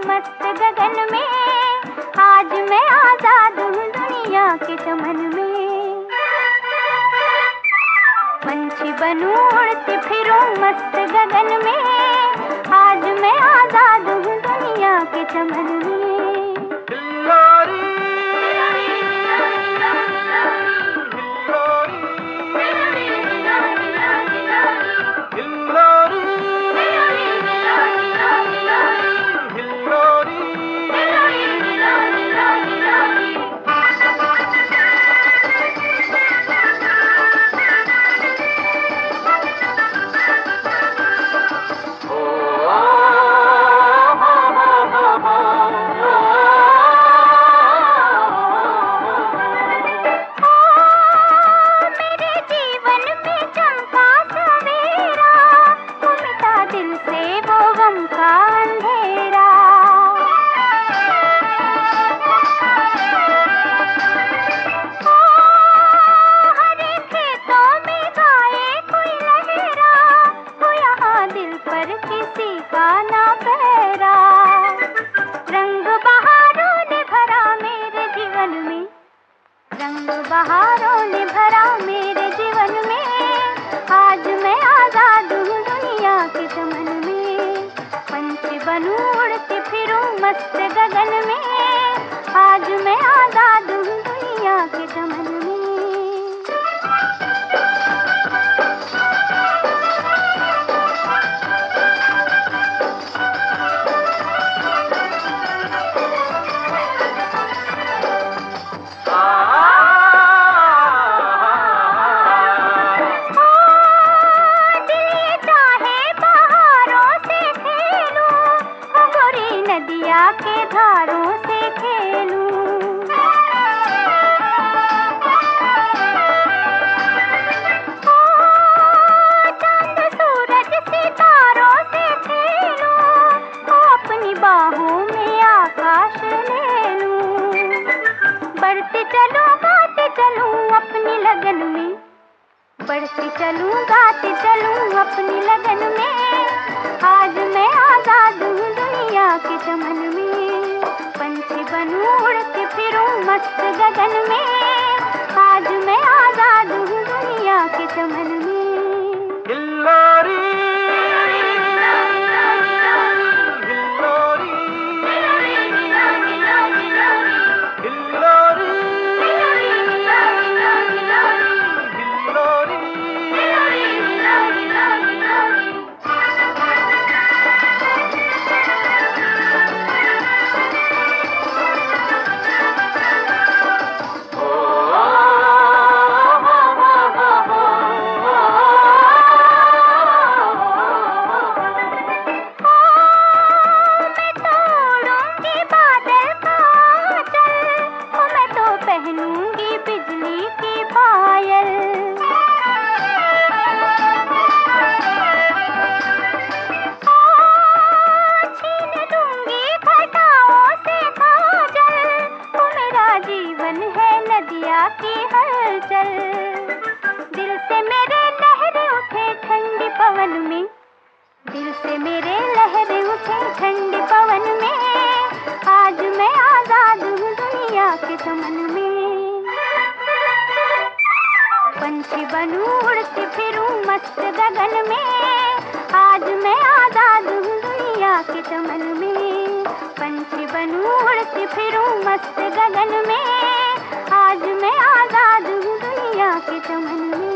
मस्त गगन में, आज मैं आजाद हूँ दुनिया के चमन में। पंछी बनूं उड़ती फिरूं मस्त गगन में, आज मैं आजाद हूँ दुनिया के चमन में। रंग बहारों ने भरा मेरे जीवन में, आज मैं आजाद हूँ दुनिया के चमन में। पंछी बनूं उड़ती फिरूं मस्त गगन में, आज मैं आजाद हूँ दुनिया के चमन में। नदिया के धारों से खेलूं, चांद सूरज सितारों से खेलूं, अपनी बाहों में आकाश ले लूं। बढ़ती चलूं गाती चलूं अपनी लगन में, बढ़ती चलूं गाती चलूं अपनी लगन में, आज मैं आजाद हूँ दुनिया के चमन में। पंछी बनूं उड़ती फिरूं मस्त गगन में, आज मैं आजाद हूँ दुनिया के चमन में। पहनूंगी बिजली की पायल, छीन लूंगी घटाओं से काजल, वो मेरा जीवन है नदिया की हलचल। दिल से मेरे लहरें उठे ठंडी पवन में, दिल से मेरे लहरें उठे ठंडी पवन में, आज मैं आजाद हूँ दुनिया के चमन में। पंछी बनूं उड़ती फिरूं मस्त गगन में, आज मैं आजाद हूँ दुनिया के चमन में। पंछी बनूं उड़ती फिरूं मस्त गगन में, आज मैं आजाद हूँ दुनिया के चमन में।